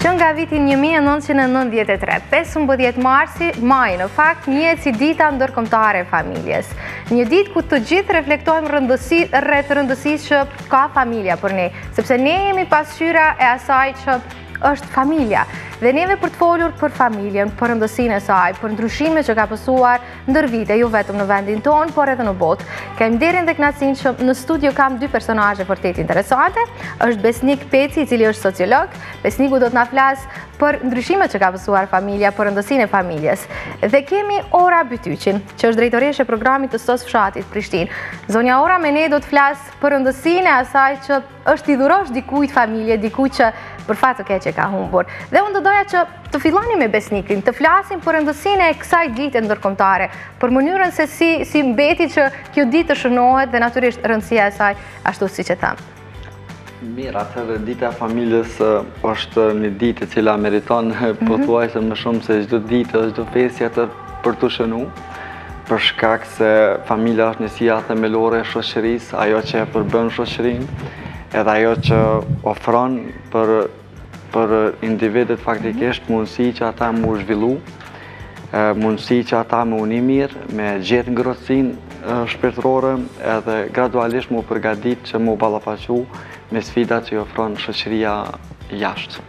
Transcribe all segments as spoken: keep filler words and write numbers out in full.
që nga viti një mijë e nëntëqind e nëntëdhjetë e tre, pesëmbëdhjetë marsi, maj, në fakt, njihet si dita ndërkombëtare e familjes. Një ditë ku të gjithë reflektojmë rëndësi, rreth rëndësisë që ka familja për ne, sepse ne jemi pasqyra e asaj që është familja. Dhe neve për të folur për familjen, për rëndësinë e saj, për ndryshime që ka pësuar ndër vite, jo vetëm në vendin tonë, por edhe në botë. Kem nderin dhe kënaqësinë që në studio kam dy personazhe vërtet interesante. Është Besnik Peci, i cili është sociolog. Besniku do të na flasë për ndryshimet që ka pësuar familja, për rëndësinë e familjes. Dhe kemi Ora Bytyqin, që është drejtoreshe e programit të S O S Fshatit Prishtinë. Zonja Ora me ne do të flasë për rëndësinë e asaj që është i dhurosh dikujt familje, dikujt që për fat të keq që ka humbur. Dhe unë do doja që të filloni me Besnikin, të flasim për rëndësinë e kësaj dite ndërkombëtare, për mënyrën se si, si mbeti që kjo ditë të shënohet dhe natyrisht rëndësia e saj ashtu siç e tham. Mirë, atëherë dita e familjes është një ditë e cila meriton pothuajse më shumë se çdo ditë dhe çdo festë tjetër për të shënuar, për shkak se familja është njësia themelore e shoqërisë, ajo që e përbën shoqërinë, edhe ajo që ofron për, për individet faktikisht mundësi që ata mu zhvillu, mundësi që ata mu uni mirë, me gjetë ngrohtësinë shpirtërore, edhe gradualisht mu përgadit që mu ballafaqu me sfidat që i ofron shoqëria jashtë.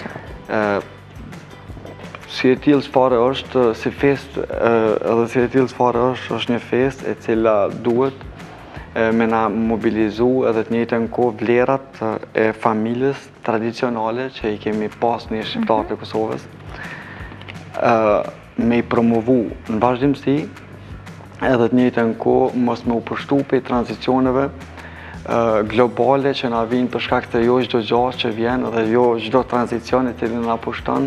Si e tillë çfarë është, si fest, edhe si e tillë çfarë është, është një fest e cila duhet me na mobilizu edhe të njëjtën kohë vlerat e familjes tradicionale që i kemi pas në shqiptarët e Kosovës, me i promovu në vazhdimsi, edhe të njëjtën kohë mos me u përshtu pe tranzicioneve globale që na vinë për shkak të jo çdo gjë që vjen dhe jo çdo tranzicion i cili na pushton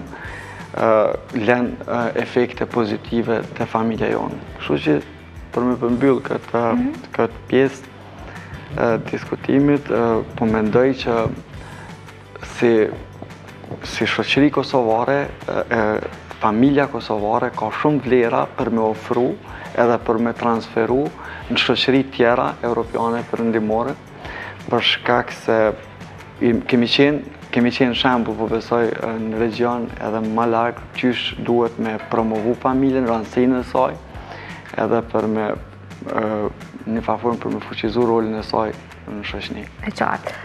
lën efekte pozitive te familja jonë. Kështu që për me përmbyll këtë, këtë pjesë e, diskutimit, e, po mendoj që si, si shoqëri kosovare, e, familja kosovare ka shumë vlera për me ofru edhe për me transferu në shoqëri tjera europiane perëndimore, për shkak se kemi qenë Kemi qenë shembull, po besoj, në region edhe më larg qysh duhet me promovu familjen, rëndësinë e saj, edhe për me një farë për me fuqizu rolin e saj në shoqëri. E qartë.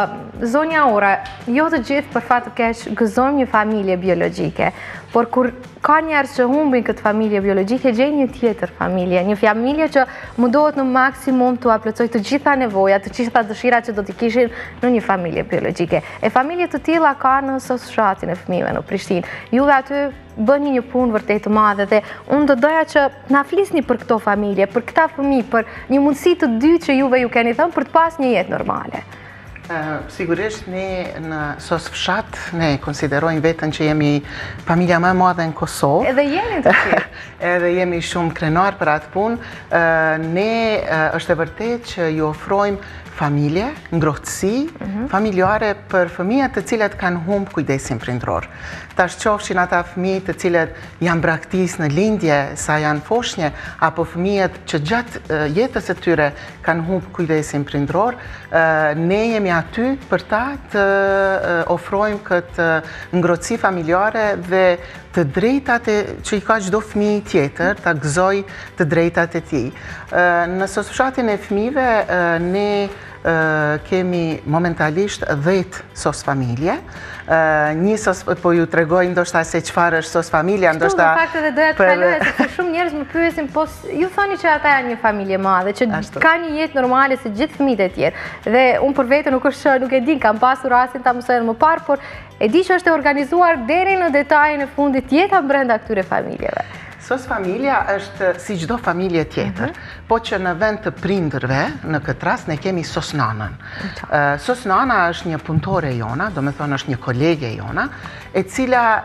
Zonja Ora, jo të gjithë për fat të keq gëzojmë një familje biologjike, por kur ka njerëz që humbin këtë familje biologjike, gjejnë një tjetër familje, një familje që mundohet në maksimum të plotësojë të gjitha nevojat, të gjitha dëshirat që do t'i kishin në një familje biologjike. E familje të tilla ka në S O S Fshatin e fëmijëve në Prishtinë. Juve aty bëni një punë vërtet të madhe dhe unë do doja që na flisni për këto familje, për këta fëmijë, për një mundësi të dytë që juve ju keni thënë për të pas një jetë normale. Uh, sigurisht ne në S O S Fshat ne konsiderojmë veten që jemi familja më e madhe në Kosovë. Edhe jeni të tjerë. Edhe jemi shumë krenar për atë punë. Uh, ne uh, është e vërtet që ju ofrojmë familje, ngrohtësi, mm -hmm. familjare për fëmijët të cilët kanë humb kujdesin prindror. Tash qofshin ata fëmijë të cilët janë braktis në lindje sa janë foshnje, apo fëmijët që gjatë uh, jetës e tyre kanë humb kujdesin prindror, uh, ne jemi aty për ta të uh, ofrojmë këtë uh, ngrohtësi familjare dhe të drejtat e, që i ka çdo fëmijë tjetër, ta gëzoj të drejtat e tij. Uh, në S O S Fshatin e fëmijëve uh, ne Uh, kemi momentalisht dhjetë S O S familje. Uh, një S O S, po ju tregoj ndoshta se çfarë është S O S familja, ndoshta. Kështu në fakt edhe doja të për... kaloj, sepse shumë njerëz më pyesin, po ju thoni që ata janë një familje madhe, që Ashtu. Ka një jetë normale si gjithë fëmijët e tjerë. Dhe unë për vete nuk është, nuk e di, kam pasur rastin ta mësoj më parë, por e di që është e organizuar deri në detajin e fundit jeta brenda këtyre familjeve. S O S familja është si çdo familje tjetër, uh -huh. po që në vend të prindërve, në këtë rast ne kemi S O S nanën. Uh, S O S nana është një punëtore jona, do me thonë është një kolege jona, e cila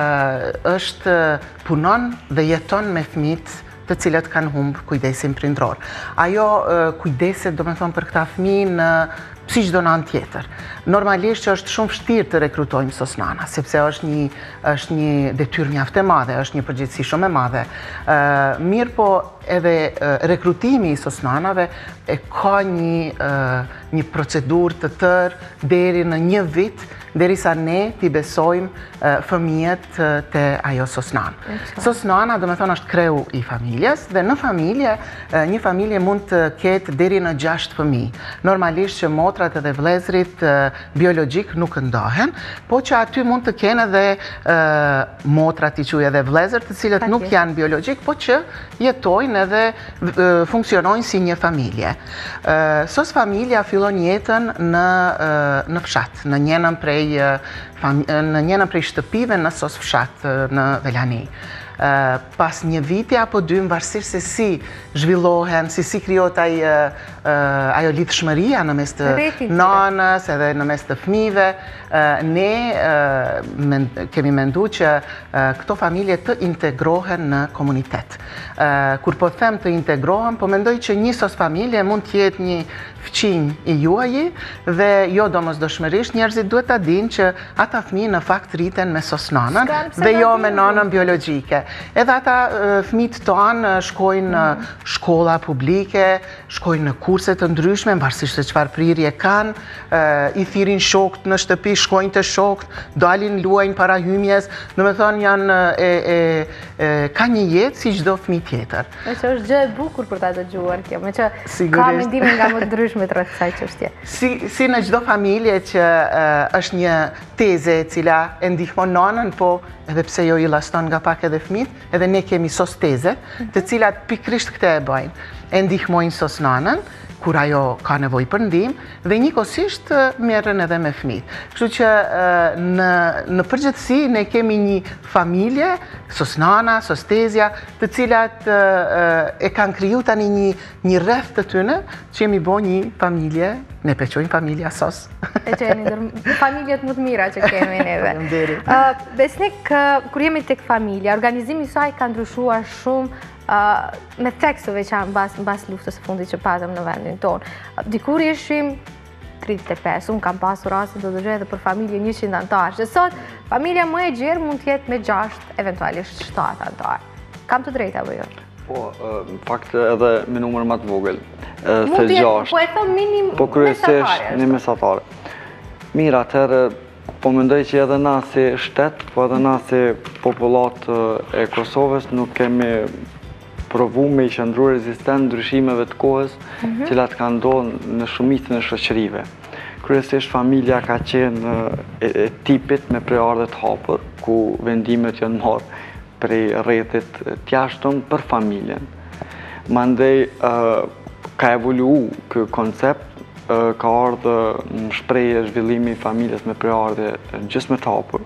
uh, është punon dhe jeton me fëmijët të cilët kanë humb kujdesin prindror. Ajo uh, kujdeset, do me thonë, për këta fëmijë në si çdo anë tjetër. Normalisht që është shumë vështirë të rekrutojmë S O S nana, sepse është një, është një detyrë mjaft e madhe, është një përgjegjësi shumë e madhe. Uh, mirë po edhe uh, rekrutimi i S O S nanave e ka një, uh, një procedurë të tërë deri në një vit derisa ne t'i besojmë fëmijët të ajo sosnan. Sosnana, do me thonë, është kreu i familjes, dhe në familje, një familje mund të ketë deri në gjashtë fëmijë. Normalisht që motrat edhe vlezrit biologjik nuk ndahen, po që aty mund të kenë edhe motrat i quaj edhe vlezër të cilët nuk janë biologjik, po që jetojnë edhe funksionojnë si një familje. Sos familja fillon jetën në, në fshat, në njënën prej, në njënën prej shtëpive në sos fshat në Velani. Pas një viti apo dy, varësisht se si zhvillohen, si si krijohet ajo lidhshmëria në mes të nanës edhe në mes të fëmijëve, ne kemi menduar që këto familje të integrohen në komunitet. Kur po them të integrohen, po mendoj që një sos familje mund të jetë një fëmijë i juaji dhe jo domosdoshmërisht njerëzit duhet ta dinë që ata fëmijë në fakt rriten me sos nanën dhe jo me nanën biologjike. Edhe ata fëmijët tonë shkojnë në shkolla publike, shkojnë në kurse të ndryshme, varësisht se çfarë prirje kanë, i thirrin shokët në shtëpi, shkojnë të shokët, dalin luajnë para hymjes, do të thonë janë ka një jetë si çdo fëmijë tjetër. Me që është gjë e bukur për ta dëgjuar kjo, me që ka mendime nga më të ndryshme rreth kësaj çështje. Si si në çdo familje që është një teze e cila e ndihmon nanën, po edhe pse jo i laston nga pak edhe fëmijët, edhe ne kemi sos teze, të cilat pikrisht këtë e bëjnë. E ndihmojnë sos nanën, kur ajo ka nevojë për ndihmë, dhe njëkohësisht merren edhe me fëmijët. Kështu që në në përgjithësi ne kemi një familje, sos nana, sos tezja, të cilat e kanë kriju tani një një rreth të tyre, që jemi bo një familje, ne peqojmë familja sos. E qeni, familjet më të mira që kemi neve. Besnik, kur jemi tek familja, organizimi i saj ka ndryshuar shumë me tekst të veçantë mbas luftës së fundit që patëm në vendin tonë. Dikur ishim tridhjetë e pesë, unë kam pasur rastin të dëgjoj edhe për familje njëqind antarë, që sot familja më e gjerë mund të jetë me gjashtë, eventualisht shtatë antarë. Kam të drejtë apo jo? Po, në fakt edhe me numër më të vogël. Mund të jetë, po e thëm minim mesatare. Po kryesisht një mesatare. Mirë, atëherë po mendoj që edhe na si shtet, po edhe na si popullat e Kosovës nuk kemi provu me i qëndru rezistent ndryshimeve të kohës, cilat ka ndodhur në shumicën e shoqërive. Kryesisht familja ka qenë e tipit me prejardhje të hapur, ku vendimet janë marrë prej rrethit të jashtëm për familjen. Mandej ka evoluu ky koncept, ka ardhur në shprehje zhvillimi i familjes me prejardhje gjysmë të hapur.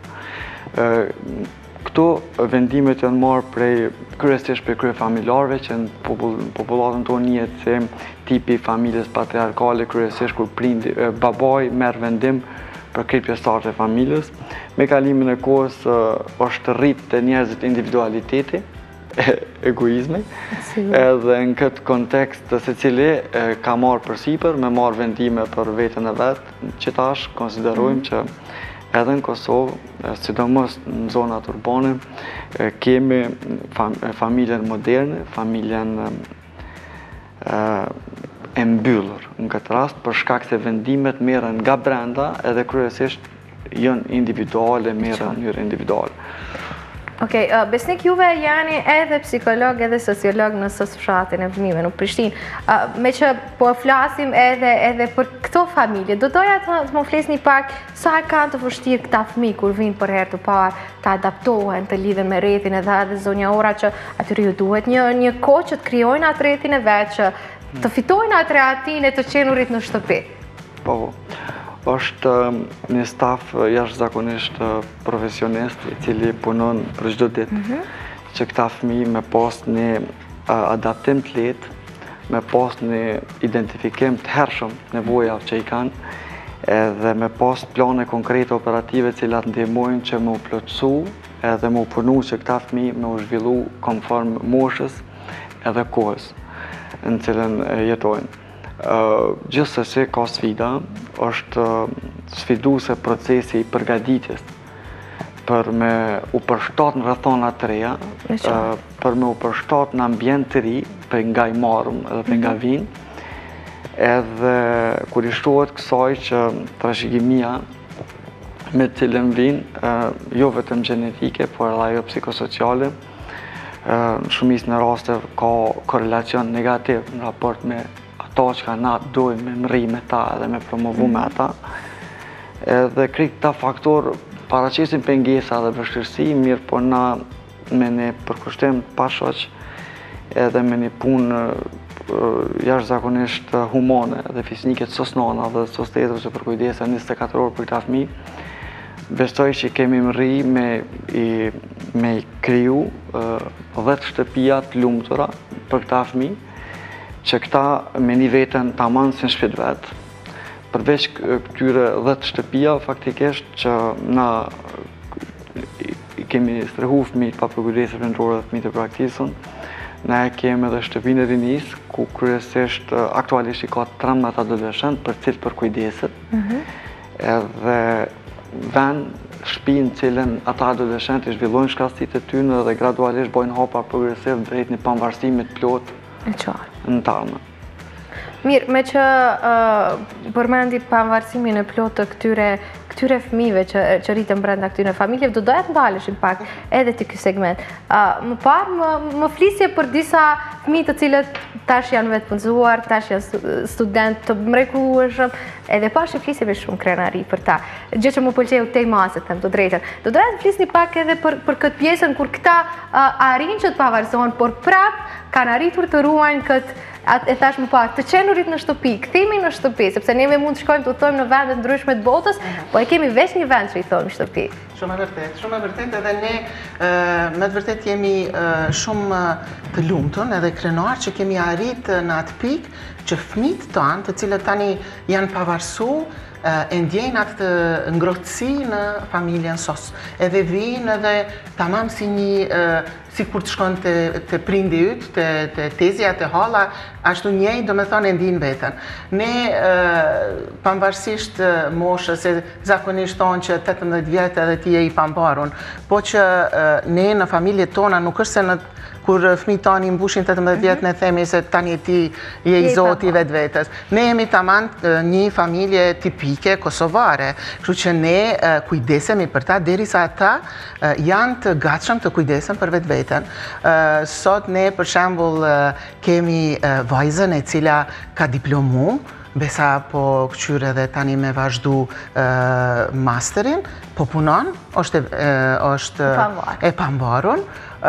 Këto vendimet janë marrë prej kryesisht prej kryefamiljarëve që në popullatën tonë njihet si tipi i familjes patriarkale, kryesisht kur prindi babai merr vendim për krejt pjesëtarët e familjes. Me kalimin e kohës është rrit te njerëzit individualiteti, egoizmi, edhe në këtë kontekst secili ka marrë përsipër me marrë vendime për veten e vet, që tash konsiderojmë që edhe në Kosovë, sidomos në zonat urbane, kemi familjen moderne, familjen e mbyllur në këtë rast, për shkak se vendimet merren nga brenda edhe kryesisht janë individuale, merren në mënyrë individuale. Okej, besnik juve jani edhe psikolog edhe sociolog në sos fshatin e fëmijëve në Prishtinë. Me që po flasim edhe për këto familje, do doja të më flisni pak sa kanë të vështirë këta fëmijë kur vinë për herë të parë, të adaptohen, të lidhen me rrethin edhe edhe zonjaora që atyre ju duhet një kohë që të krijojnë atë rrethin e vet, që të fitojnë atë rehatin e të qenurit në shtëpi. Po, është një staf jashtëzakonisht profesionist i cili punon për çdo ditë që këta fëmijë me pas një adaptim të lehtë, me pas një identifikim të hershëm nevojave që i kanë, edhe me pas plane konkrete operative të cilat ndihmojnë që me u plotësu edhe me u punu që këta fëmijë me u zhvillu konform moshës edhe kohës në cilën jetojnë. Gjithsesi ka sfida, është sfiduese procesi i përgatitjes për me u përshtat në rrethana të reja, për me u përshtat në ambient të ri, për nga i marrëm edhe për nga vinë, edhe kur i shtohet kësaj që trashëgimia me të cilën vinë, jo vetëm genetike, por edhe ajo psikosociale. Në shumicën e rasteve ka korelacion negativ në raport me ato që ka na dojmë me mri me ta edhe me promovu me ata. Edhe krejt këta faktor paraqisin pengesa dhe vështirësi, mirë po na me një përkushtim pashoq edhe me një punë jashtëzakonisht humane dhe fisnike të sosnana dhe sostetër që përkujdesa njëzet e katër orë për këta fëmijë, besoj që kemi mri me i, me i kriju dhjetë shtëpia të lumtura për këta fëmijë, që këta me një vetën tamam si në shtëpi vetë. Përveç këtyre dhjetë shtëpia, faktikisht që na kemi strehu fëmijët pa përkujdesje prindërore dhe fëmijët e braktisën, ne kemi edhe shtëpinë e rinis, ku kryesisht aktualisht i ka tridhjetë adoleshent për cilë përkujdeset, edhe vend shtëpinë cilën ata adoleshent i zhvillojnë shkallësitë e tyre dhe gradualisht bojnë hapa progresiv drejt një pamvarësimit plot në tarme. Mirë, me që përmendi pamvarësimin e plot të këtyre këtyre fëmijëve që, që rritën brenda këtyre familjeve, do doja të ndaleshin pak edhe të ky segment. Më parë, më, më flisje për disa fëmijë të cilët tash janë vetë punëzuar, tash janë student të mrekullueshëm, edhe pash e flisje me shumë krenari për ta. Gjë që më pëlqeu tej masë, them të drejtën. Do doja të flisni pak edhe për, për këtë pjesën kur këta arrin që të pavarësohen, por prap kanë arritur të ruajnë këtë e thash më pak, të qenurit në shtëpi, këthimi në shtëpi, sepse neve mund të shkojmë të thojmë në vendet ndryshme të botës, po e kemi veç një vend që i thojmë shtëpi. Shumë e vërtet, shumë e vërtet edhe ne me të vërtet jemi shumë të lumtur edhe krenar që kemi arrit në atë pikë që fëmijët tanë, të cilët tani janë pavarësu, e ndjejnë atë ngrohtësi në familjen sos. Edhe vinë edhe tamam si një, si kur të shkon të, të prindi yt, të, të tezja, të hala, ashtu njej do me thonë e ndinë vetën. Ne, pambarësisht moshës, se zakonisht thonë që tetëmbëdhjetë vjetë edhe ti e i pambarun, po që ne në familjet tona nuk është se në kur fëmijët tanë i mbushin tetëmbëdhjetë vjetë ne themi se tani ti je i zoti vetë vetës. Ne jemi tamam një familje tipike kosovare, kështu që ne kujdesemi për ta derisa ata janë të gatshëm të kujdesen për vetë vetën. Sot ne për shembull kemi vajzën e cila ka diplomu, besa po këqyre dhe tani me vazhdu masterin, po punon, është e pambarun.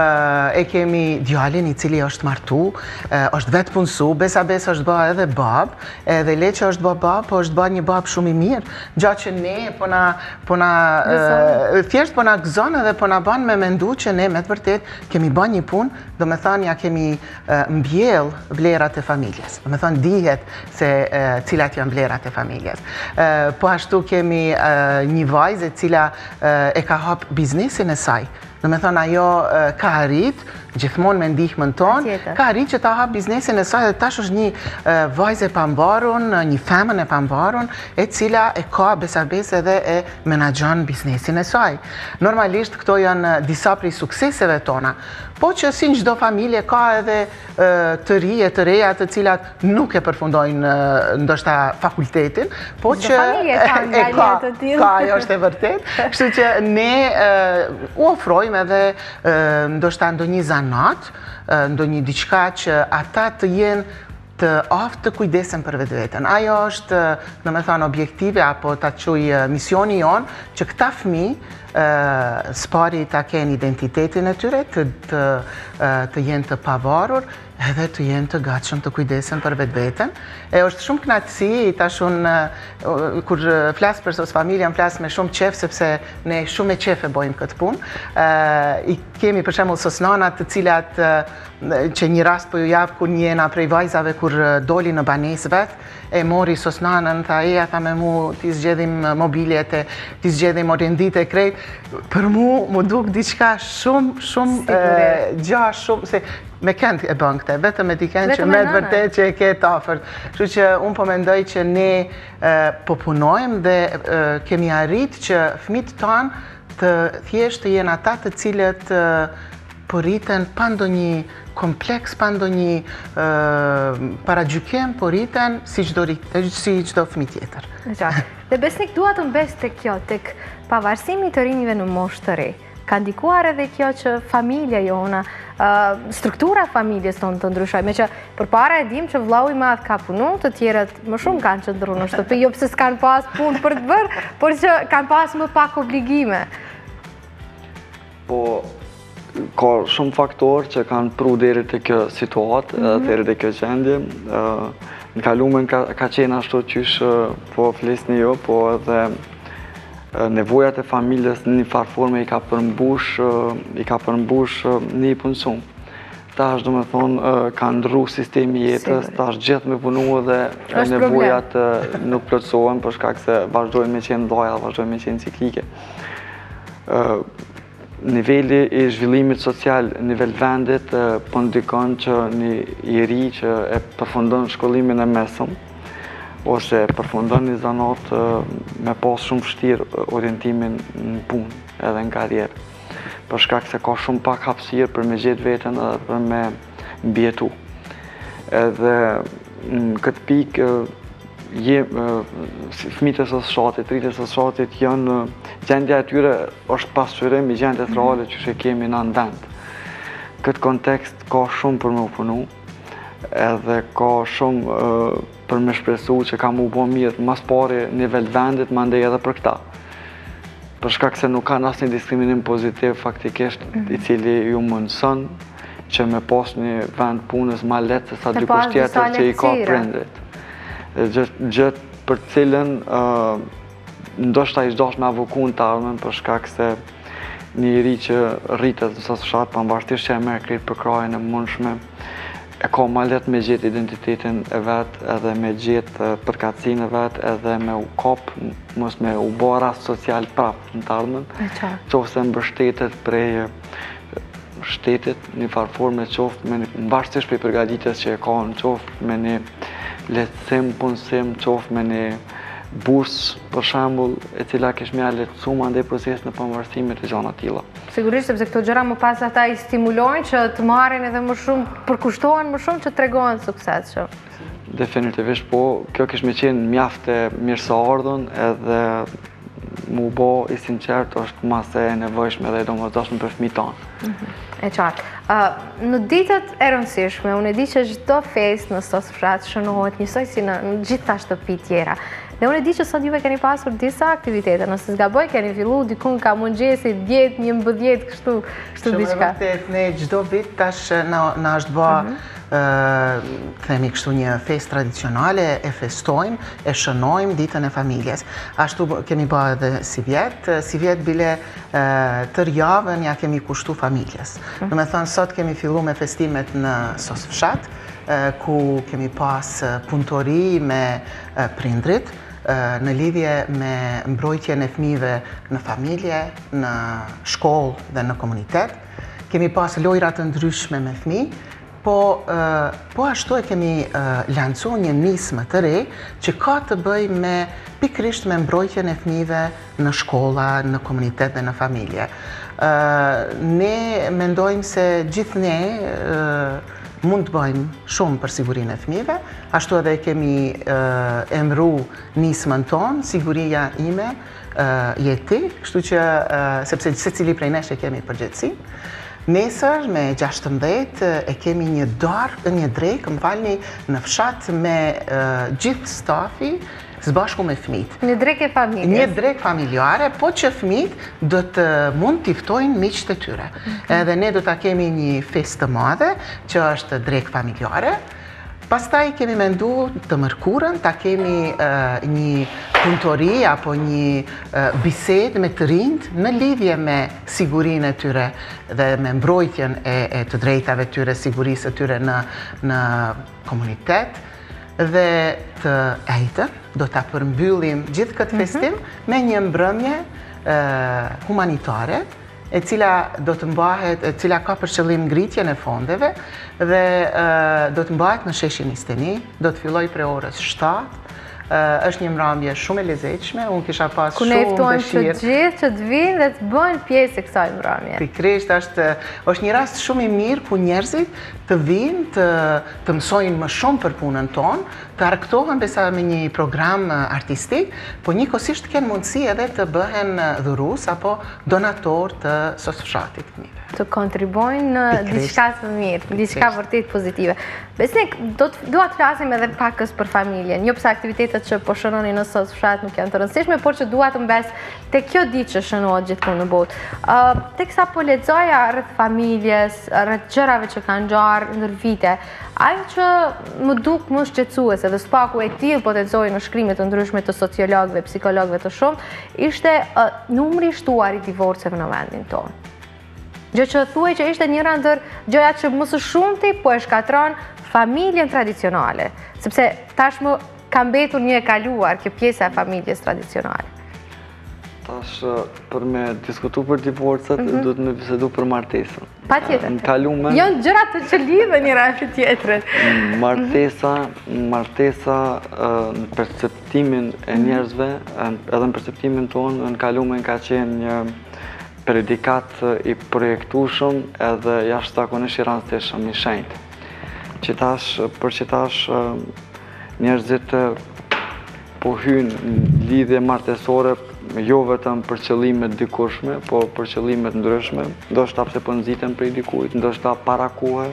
E kemi djalin i cili është martu, është vetë punësu, besa besa është ba edhe bab, edhe le që është ba bab, po është ba një bab shumë i mirë, gjatë që ne po na, po na, thjesht po na gëzon edhe po na ban me mendu që ne me të vërtet kemi ba një punë, do me thënë ja kemi mbjell vlerat e familjes, do me thënë dihet se cilat janë vlerat e familjes. Po ashtu kemi një vajzë e cila e ka hap biznesin e saj. Në me thonë, ajo ka arrit, gjithmonë me ndihmën tonë, ka arrit që ta hap biznesin e saj dhe tash është një vajzë e pambarun, një femën e pambarun, e cila e ka besa besa edhe e menaxhon biznesin e saj. Normalisht këto janë disa prej sukseseve tona, po që si në çdo familje ka edhe të rije, të reja të cilat nuk e përfundojnë ndoshta fakultetin, po që e ka, ka ajo është e vërtet, kështu që ne u ofrojmë edhe ndoshta ndonjë zanat, ndonjë diçka që ata të jenë të aftë të kujdesen për vetë vetën. Ajo është, në me thonë, objektive apo ta quj misioni jonë që këta fëmijë spari ta kenë identitetin e tyre, të, të, të jenë të pavarur, edhe të jenë të gatshëm të kujdesen për vetë vetën. E është shumë knatësi, tash unë, kur flasë për sos familjen, flasë me shumë qef, sepse ne shumë e qef e bojmë këtë punë. I kemi për shembull sos nanat të cilat, që një rast po ju javë kur njena prej vajzave kur doli në banesë vetë, e mori sos nanën, tha eja tha me mu, ti zgjedhim mobiljet e, ti zgjedhim orendit e krejt. Për mu, mu duk diçka shumë, shumë gja, shumë, se me kënd e bën këtë, vetëm e ti kënd që me të vërtet që e ke të afërt. Kështu që unë po mendoj që ne po punojmë dhe kemi arrit që fëmijët tanë të thjesht të jenë ata të cilët po rriten pa ndonjë kompleks, pa ndonjë paragjykim, po rriten si çdo si çdo fëmijë tjetër. Dhe besnik dua të mbes tek kjo, tek pavarësimi të rinjve në moshë të re. Ka ndikuar edhe kjo që familja jona, uh, struktura familjes tonë të ndryshoj, me që përpara e dim që vllau i madh ka punu, të tjerët më shumë kanë qëndru në shtëpi, jo pse s'kanë pas punë për të bërë, por që kanë pas më pak obligime. Po, ka shumë faktorë që kanë pru deri të kjo situatë, mm -hmm. deri të kjo gjendje. Uh, në kalumen ka, ka qenë ashtu qysh, uh, po flisni jo, po edhe nevojat e familjes në një farë forme i ka përmbush, i ka përmbush një punësum. Tash do me thonë ka ndru sistemi jetës, tash gjithë me punu dhe nevojat nuk plotësohen për shkak se vazhdojnë me qenë dhaja dhe vazhdojnë me qenë ciklike. Niveli i zhvillimit social, nivel vendit, po ndikon që një njeri që e përfundon shkollimin e mesëm, ose përfundon një zanat me pas shumë vështirë orientimin në punë edhe në karrierë. Për shkak se ka shumë pak hapësirë për me gjetë veten edhe për me mbjetu. Edhe në këtë pikë, fëmijët e së fshatit, rritët e së fshatit janë gjendja e tyre është pasqyrim i gjendjes reale që që kemi në në vend. Këtë kontekst ka shumë për me u punu, edhe ka shumë për me shpresu që ka mu bo mirë mas pari nivel vendit, ma ndej edhe për këta. Për shkak se nuk ka asnjë diskriminim pozitiv faktikisht i cili ju mundëson që me pas një vend punës ma letë se sa dikush tjetër që i ka prindrit. Gjëtë për cilën ndoshta i zdosh me avokun të ardhmen për shkak se një njeri që rritet në sasë fshat, pavarësisht që e merr krejt për krajën e mundshme, e ka ma letë me gjithë identitetin e vetë, edhe me gjithë përkatësinë e vetë, edhe me u kopë, mos me u bo rast social prapë në të ardhmen, qoftë se mbështetet prej shtetit, një farë forme, qoftë me një varësisht prej përgatitjes që e ka në qoftë me një lehtësim, punësim, qoftë me një bursë, për shembull, e cila kish më lehtësu mandej procesin e pavarësimit e gjëra të tilla. Sigurisht, sepse këto gjëra më pas ata i stimulojnë që të marrin edhe më shumë, përkushtohen më shumë që tregohen suksesshëm. Definitivisht po, kjo kish më qenë mjaft e mirëseardhën edhe mu bo i sinqert është mas e nevojshme dhe e domosdoshme për fëmijët tanë. E qartë. Në ditët e rëndësishme, unë e di që çdo festë në stos fshat shënohet njësoj si në gjitha shtëpi tjera. Dhe unë e di që sot juve keni pasur disa aktivitete, nëse s'gaboj keni fillu dikun ka mëngjesi, djetë, një mbëdhjetë, kështu, kështu diçka. Shumë e vërtet, ne çdo vit tash na është bë, themi kështu një fest tradicionale, e festojmë, e shënojmë ditën e familjes. Ashtu kemi bë edhe si vjetë, si vjetë bile tër javën ja kemi kushtu familjes. Do me thënë, sot kemi fillu me festimet në sos fshat, ku kemi pas punëtori me prindrit, në lidhje me mbrojtjen e fëmijëve në familje, në shkollë dhe në komunitet. Kemi pas lojra të ndryshme me fëmijë, po, po ashtu e kemi lancu një nismë të re që ka të bëj me pikrisht me mbrojtjen e fëmijëve në shkolla, në komunitet dhe në familje. Ne mendojmë se gjithë ne mund të bëjmë shumë për sigurinë e fëmijëve, ashtu edhe kemi emëru nismën tonë, siguria ime je ti, kështu që sepse secili prej nesh e kemi përgjegjësi. Nesër me gjashtëmbëdhjetë e kemi një darkë, një drekë, më falni, në fshat me gjithë stafi së bashku me fëmijët. Një drekë e familjes. Një drekë familjare, po që fëmijët do të mund t'i ftojnë miqtë e tyre. Edhe ne do t'a kemi një festë të madhe, që është drekë familjare. Pastaj kemi mendu të mërkurën, ta kemi një punëtori apo një bised me të rinjt në lidhje me sigurinë e tyre dhe me mbrojtjen e të drejtave tyre, sigurisë e tyre në komunitet. Dhe të ejtën, do të përmbyllim gjithë këtë festim me një mbrëmje humanitare, e cila do të mbahet, e cila ka për qëllim ngritjen e fondeve dhe do të mbahet në sheshin njëzet e një, do të filloj pre orës shtatë, është një mbrëmje shumë e lezetshme, unë kisha pas shumë dëshirë. Ku ne ftojmë që gjithë që të vinë dhe të bëjnë pjesë e kësaj mbrëmje. Pikrisht, është një rast shumë i mirë ku njerëzit të vinë, të mësojnë më shumë për punën tonë, të argëtohen besa me një program artistik, po njëkohësisht kanë mundësi edhe të bëhen dhurues apo donator të sos fshatit fëmijëve. Të kontribojnë në diçka të mirë, diçka vërtet pozitive. Besnik, do të dua të flasim edhe pakës për familjen. Jo pse aktivitetet që po shënoni në sos fshat nuk janë të rëndësishme, por që dua të mbes te kjo ditë që shënohet gjithmonë në botë. Uh, teksa po lexoja rreth familjes, rreth gjërave që kanë ngjarë ndër vite, ajo që më duk më shqetësuese dhe spaku e tillë po të lexoj në shkrimet të ndryshme të sociologëve, psikologëve të shumë, ishte uh, numri i shtuar i divorceve në vendin tonë. Gjë që thuaj që ishte njëra ndër gjërat që më së shumti po e shkatron familjen tradicionale, sepse tashmë ka mbetur një e kaluar kjo pjesa e familjes tradicionale. Tash për me diskutu për divorcet, mm -hmm. duhet me bisedu për martesën. Pa tjetër. Në kalume... Janë gjërat të që lidhe njëra e tjetërën. Martesa, martesa në perceptimin e njerëzve, edhe në perceptimin tonë, në kalume ka qenë një predikat i projektueshëm edhe jashtëzakonisht i rëndësishëm i shenjtë. Që tash, për që tash njerëzit po hynë në lidhje martesore jo vetëm për qëllimet dikushme, po për qëllimet ndryshme, ndoshta pse po nxiten prej dikujt, ndoshta para kohe,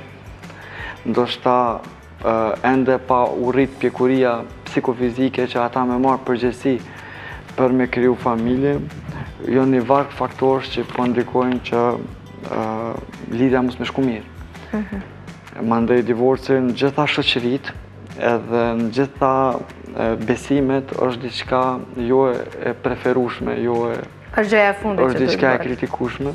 ndoshta ende pa u rrit pjekuria psikofizike që ata me marrë përgjegjësi për me kriju familje. Jo një varg faktorës që po ndikojnë që uh, lidhja mos me shku mirë. Mm -hmm. Mandej divorci në gjitha shoqëritë edhe në gjitha uh, besimet është diçka jo e preferueshme, jo e është gjëja e fundit që është diçka e kritikueshme.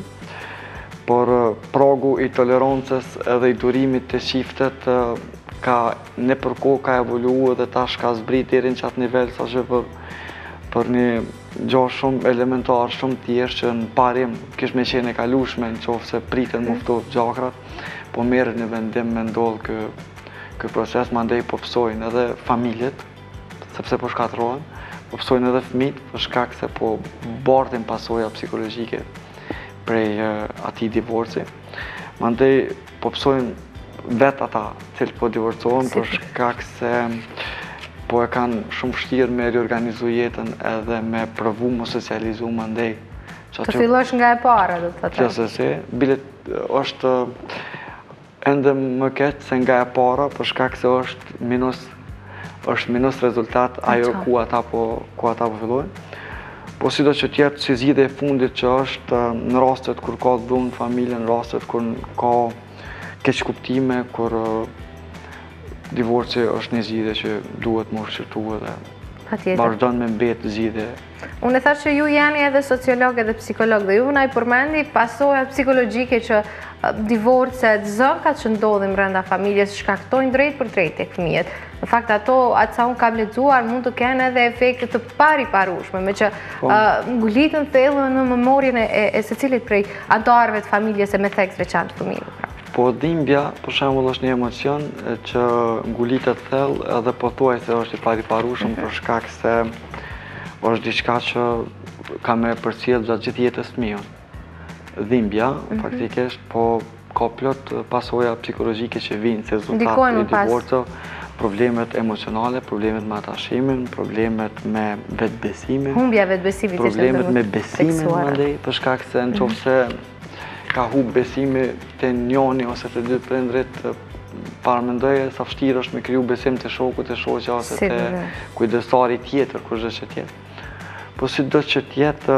Por uh, pragu i tolerancës edhe i durimit të çiftet uh, ka në përkohë ka evoluuar dhe tash ka zbrit deri në çat nivel sa që për, për një gjo shumë elementar, shumë tjerë që në parim kish me qenë e kalushme në qofë se pritën muftohet gjakrat, po merë në vendim me ndodhë kë, kë proces, ma ndej po pësojnë edhe familjet, sepse po shkatrohen, po pësojnë edhe fëmijët, për shkak se po bardhin pasoja psikologjike prej uh, ati divorci. Ma ndej po pësojnë vetë ata cilë po divorcohen, për shkak se po e kanë shumë vështirë me riorganizu jetën edhe me provu më socializu më ndej. Të fillosh nga e para, do të të të. Qëse se, bilet është ende më keq se nga e para, për shkak se është minus, është minus rezultat ajo ku ata po, ku ata po fillojnë. Po si do që tjetë si zgjidhja e fundit që është në rastet kur ka dhunë familje, në rastet kur ka keq kuptime, kur divorci është një zgjidhje që duhet më shqyrtu dhe vazhdon me mbetë zgjidhje. Unë e thash që ju jeni edhe sociolog edhe psikolog dhe ju na i përmendi pasojat psikologjike që divorcet, zënkat që ndodhin brenda familjes shkaktojnë drejt për drejt tek fëmijët. Në fakt ato, atë sa unë kam lexuar, mund të kenë edhe efekte të pariparueshme, me që ngulitën thellën në memorien e secilit prej anëtarëve të familjes e me theks veçantë fëmijëve. Po dhimbja, për shembull, është një emocion që ngulitet thellë edhe pothuajse është i pariparueshëm për shkak se është diçka që ka me përcjell gjatë gjithë jetës fëmijën. Dhimbja, faktikisht, po ka plot pasoja psikologjike që vinë si rezultat e divorcit, problemet emocionale, problemet me atashimin, problemet me vetbesimin, humbja vetbesimit, problemet me besimin mandej, për shkak se nëse ka humb besimi te njëri ose te dy prindrit, paramendoj sa vështirë është me kriju besim te shoku, te shoqja ose te kujdestari tjetër, kushdo që tjetë. Po sido që tjetë,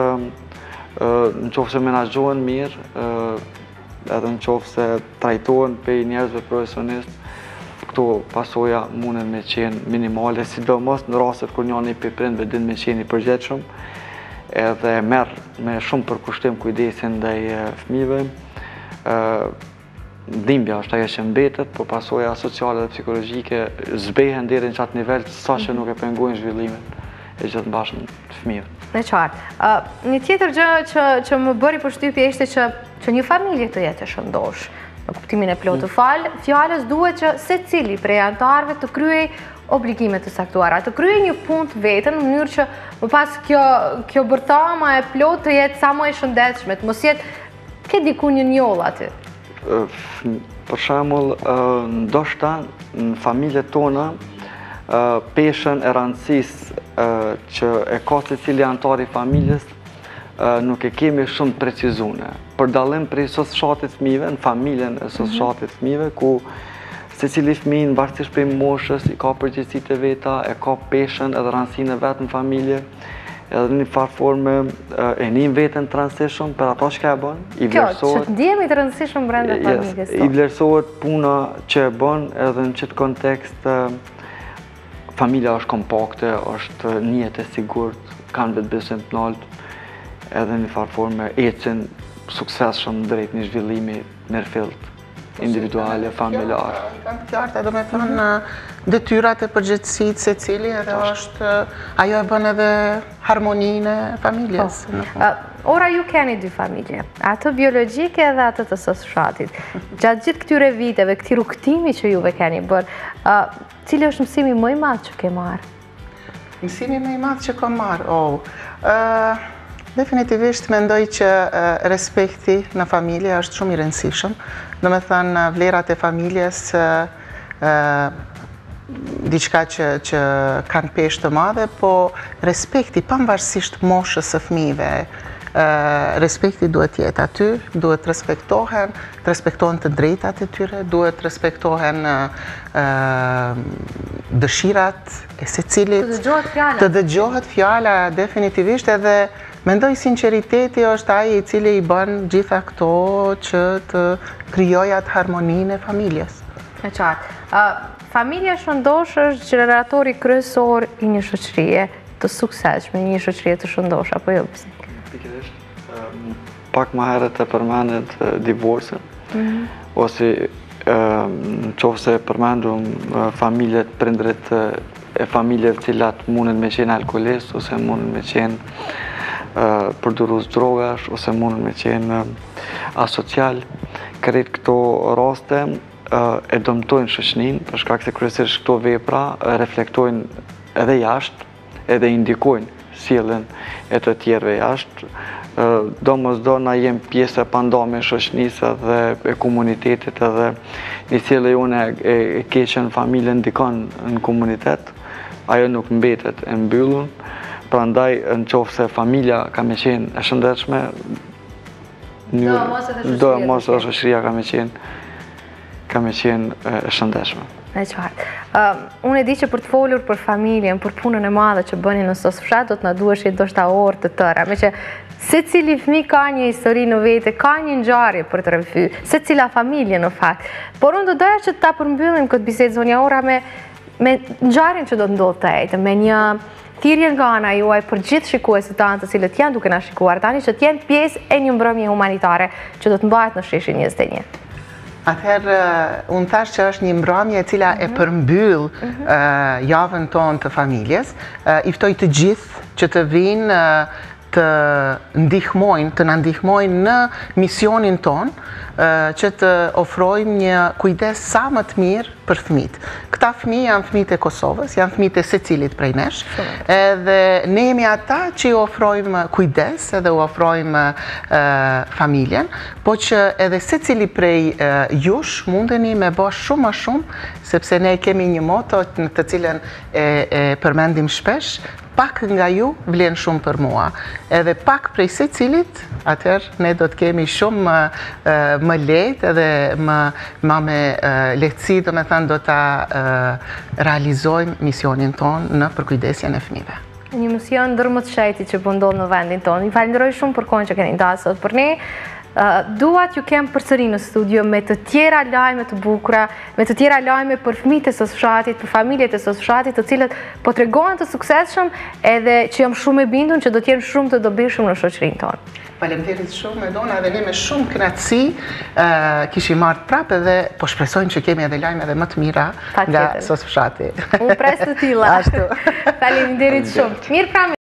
në qofë se menaxhohen mirë, edhe në qofë se trajtohen prej njerëzve profesionist, këto pasoja munden me qenë minimale, sidomos në rastet kur njëri prej prindve din me qenë i përgjegjshëm, edhe merr me shumë përkushtim kujdesin ndaj fëmijëve. Dhimbja është ajo që mbetet, po pasoja sociale dhe psikologjike zbehen deri në çat nivel sa që nuk e pengojnë zhvillimin e gjithë bashkë të fëmijëve. Në qartë. Një tjetër gjë që, që më bëri përshtypje ishte që, që një familje të jetë e shëndosh, në kuptimin e plotë fal, fjalës duhet që secili prej anëtarëve të kryej obligimet të saktuara, të kryej një punë të vetën në mënyrë që më pas kjo, kjo bërthama e plotë të jetë sa më e shëndetshme, të mos jetë ke diku një njoll aty. Për shembull, ndoshta në familjet tona peshën e rëndësisë që e ka secili antar i familjes, nuk e kemi shumë precizune. Për dallim prej sos-fshatit fëmijëve, në familjen e sos-fshatit fëmijëve, ku secili fëmijë në varësisht prej moshës i ka përgjegjësitë e veta, e ka peshën edhe rëndësinë e vet në familje, edhe një farë forme e njën vetën të rëndësishëm për ato që ka e bën, i vlerësohet. Kjo, që ndjemi të rëndësishëm brenda familjes tonë. I vlerësohet puna që e bën edhe në qëtë kontekst familja është kompakte, është njët e sigurt, kanë vetë besim të lartë, edhe një farë forme ecin suksesshëm drejt një zhvillimi nërfilt, individuale, familjar. Kanë të qarta, do me thënë, detyrat e përgjithësit se cili edhe është, ajo e bën edhe harmoninë e familjes. Ora ju keni dy familje, ato biologjike dhe ato të sos-fshatit. Gjatë gjithë këtyre viteve, këti rukëtimi që juve keni bërë, cili është mësimi më i madh që ke marrë? Mësimi më i madh që kam marrë? Oh, Definitivisht mendoj që respekti në familje është shumë i rëndësishëm. Do me thënë, vlerat e familjes diçka që, që kanë peshë të madhe, po respekti, pavarësisht moshës së fëmijëve, respekti duhet jetë aty, duhet të respektohen, të respektohen të drejtat e tyre, duhet të respektohen dëshirat e secilit. Të dëgjohet fjala. Të dëgjohet fjala, definitivisht, edhe mendoj sinqeriteti është ai i cili i bën gjitha këto që të krijojë atë harmoninë e familjes. E qartë. Familja shëndosh është gjeneratori kryesor i një shoqërie të suksesshme, një shoqërie të shëndosh, apo jo? Pikërisht, pak më herët e përmendet divorcin, ose në qoftë se përmendum familjet, prindrit e familjeve të cilat mundën me qenë alkoolist, ose mundën me qenë përdorus drogash, ose mundën me qenë asocial. Krejt këto raste e dëmtojnë shoqërinë, për shkak se kryesisht këto vepra reflektojnë edhe jashtë, edhe indikojnë sjelljen e të tjerëve jashtë. Domosdo na jem pjesë e pandame e shoqërisë dhe e komunitetit, edhe një sjellje jone e keqe në familje ndikon në komunitet, ajo nuk mbetet e mbyllur. Prandaj, në qoftë se familja ka me qenë e shëndetshme, do mos edhe shoqëria ka me qenë ka me qenë e shëndetshme. E qartë. Unë e di që për të folur për familjen, për punën e madhe që bëni në sos-fshat, do të na duhesh ndoshta orë të tëra, me që secili fëmijë ka një histori në vete, ka një ngjarje për të rrëfyer, secila familje në fakt. Por unë do doja që ta përmbyllim këtë bisedë zonja Ora me me ngjarjen që do të ndodhë të ejtë, me një thirrje nga ana juaj për gjithë shikuesit tanë të cilët janë duke na shikuar tani, që të jenë pjesë e një mbrëmje humanitare që do të mbahet në sheshin njëzet e një. Atëherë, unë thash që është një mbrëmje e cila e përmbyll javën tonë të familjes. I ftoj të gjithë që të vinë të ndihmojnë, të na ndihmojnë në misionin tonë, që të ofrojmë një kujdes sa më të mirë për fëmijët. Këta fëmijë janë fëmijët e Kosovës, janë fëmijët e secilit prej nesh, edhe ne jemi ata që i ofrojmë kujdes edhe u ofrojmë familjen, po që edhe secili prej jush mundeni me bë shumë më shumë, sepse ne kemi një moto në të cilën e përmendim shpesh, pak nga ju vlen shumë për mua. Edhe pak prej secilit, atëherë ne do të kemi shumë më lehtë edhe më me lehtësi, do me thënë, do ta realizojmë misionin tonë në përkujdesjen e fëmijëve. Një mision ndër më të shejtit që po ndodh në vendin tonë. Ju falenderoj shumë për kohën që keni ndasur sot për ne. Duat ju kem përsëri në studio me të tjera lajme të bukura, me të tjera lajme për fëmijët e sos-fshatit, për familjet e sos-fshatit, të cilët po tregojnë të suksesshëm, edhe që jam shumë e bindur që do të jenë shumë të dobishëm në shoqërinë tonë. Faleminderit shumë, Edona, dhe ne me shumë kënaqësi kishim marrë prapë, dhe po shpresojmë që kemi edhe lajme edhe më të mira nga sos-fshati. Unë pres të tilla. Ashtu. Faleminderit shumë. Mirë pra